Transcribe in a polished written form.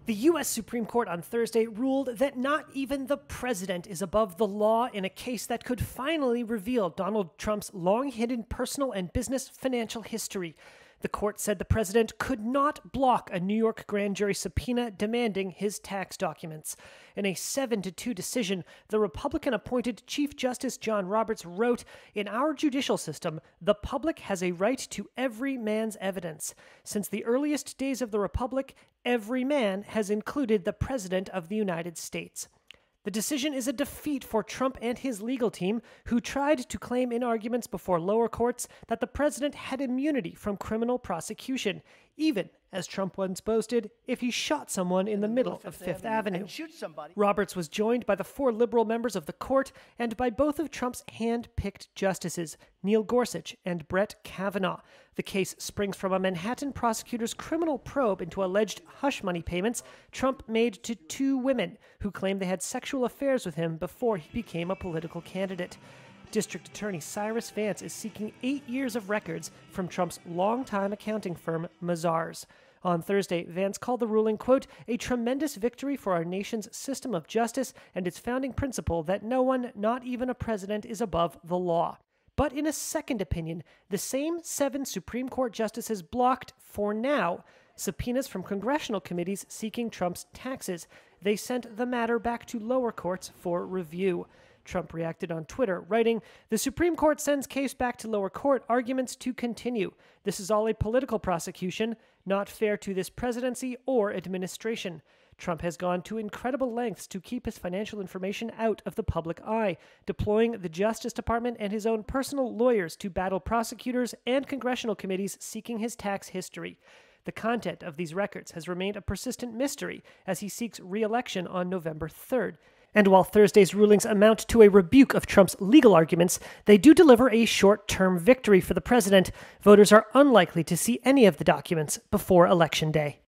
The U.S. Supreme Court on Thursday ruled that not even the president is above the law in a case that could finally reveal Donald Trump's long-hidden personal and business financial history. The court said the president could not block a New York grand jury subpoena demanding his tax documents. In a 7-2 decision, the Republican-appointed Chief Justice John Roberts wrote, "In our judicial system, the public has a right to every man's evidence. Since the earliest days of the Republic, every man has included the President of the United States." The decision is a defeat for Trump and his legal team, who tried to claim in arguments before lower courts that the president had immunity from criminal prosecution, even, as Trump once boasted, if he shot someone in the middle of Fifth Avenue. Roberts was joined by the 4 liberal members of the court and by both of Trump's hand-picked justices, Neil Gorsuch and Brett Kavanaugh. The case springs from a Manhattan prosecutor's criminal probe into alleged hush money payments Trump made to 2 women who claimed they had sexual affairs with him before he became a political candidate. District Attorney Cyrus Vance is seeking 8 years of records from Trump's longtime accounting firm, Mazars. On Thursday, Vance called the ruling, quote, "a tremendous victory for our nation's system of justice and its founding principle that no one, not even a president, is above the law." But in a second opinion, the same 7 Supreme Court justices blocked, for now, subpoenas from congressional committees seeking Trump's taxes. They sent the matter back to lower courts for review. Trump reacted on Twitter, writing, "The Supreme Court sends case back to lower court, arguments to continue. This is all a political prosecution, not fair to this presidency or administration. Trump has gone to incredible lengths to keep his financial information out of the public eye, deploying the Justice Department and his own personal lawyers to battle prosecutors and congressional committees seeking his tax history. The content of these records has remained a persistent mystery as he seeks re-election on November 3rd. And while Thursday's rulings amount to a rebuke of Trump's legal arguments, they do deliver a short-term victory for the president. Voters are unlikely to see any of the documents before Election Day.